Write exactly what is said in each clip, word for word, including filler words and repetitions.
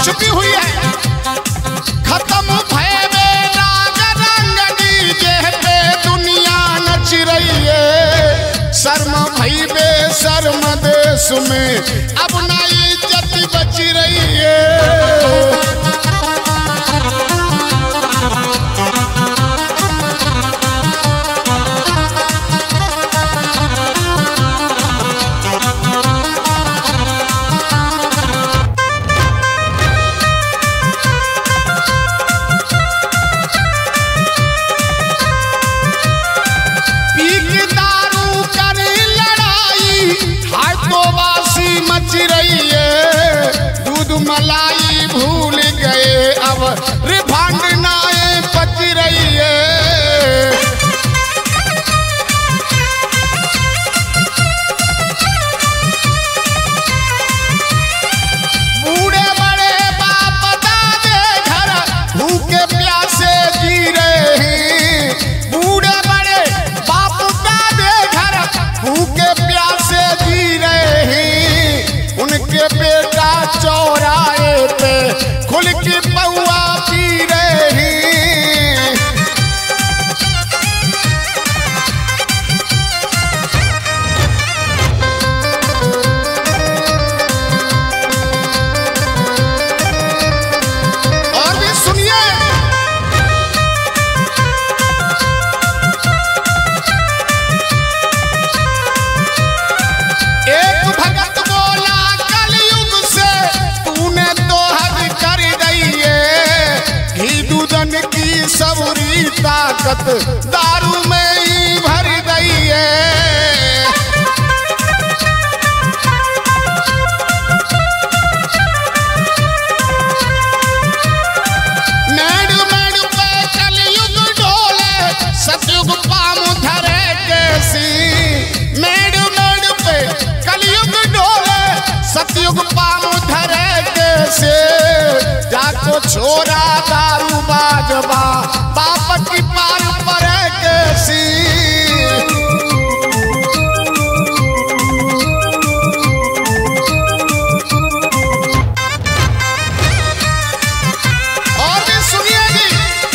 छुपी हुई है। खत्म भय में राग रंग डीजे पे दुनिया नच रही है। शर्म भई बे शर्म देश में अब ना इज्जत बच रही है। मलाई भूल गए अब रिफांड नाए पच रही है। बूढ़े बड़े बाप दादे घर भूखे प्यासे जी रहे हैं। बूढ़े बड़े बाप दादे घर भूखे प्यासे जी रहे हैं। उनके बेटा चौराहे पे खुल की पौआ पी रही। और भी सुनिए, एक भगत बोला कलयुग से तूने तो हद कर दी है। घी दूधन की सबरी ताकत दारू में ही भर गई है। मेड़ मेड़ पे कलयुग डोले सतयुग पाम धरे कैसी। मेड़ मेड़ पे कलयुग डोले सतयुग पाम धरे कैसे। जाको छोरा दारू बाजबा बाप की पार पर कैसी। और भी सुनिए जी,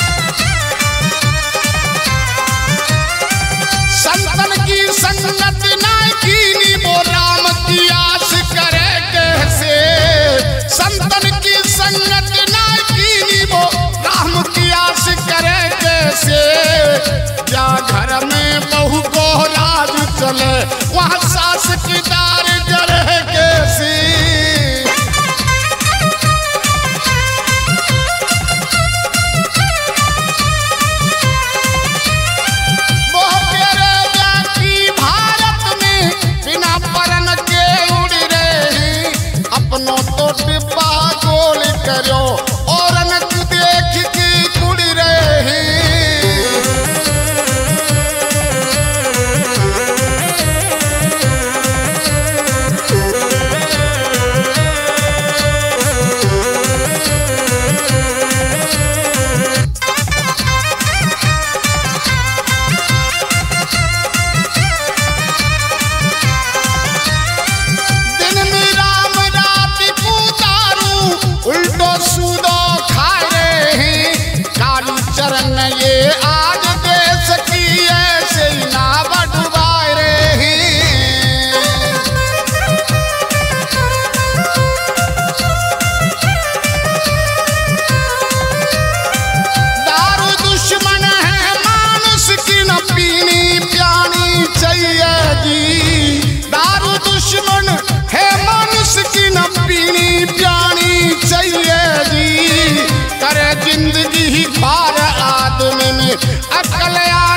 संतन की संगत ना कीनी वो राम की आस करे कैसे। संतन की संगत ना कीनी वो राम की आस करे कैसे। या घर में बहू को राज चले वहाँ सास की दार जरे कैसी। वो तेरे जाति भारत में बिना परन के उड़ रही। अपनों तो डिब्बा गोल करो और न देख की उड़ रही। दिन में राम रात को दारू उल्टो सूदो खा रहे हैं। काली चरण ये आज देश की ऐसे ही ना बढ़वा रहे हैं। दारू दुश्मन है मानुष की न पीनी प्यानी चाहिए जी। दारू दुश्मन है मनुष्य की न पीनी प्यानी चाहिए जी। करे जिंदगी ही पार आदमी में अकल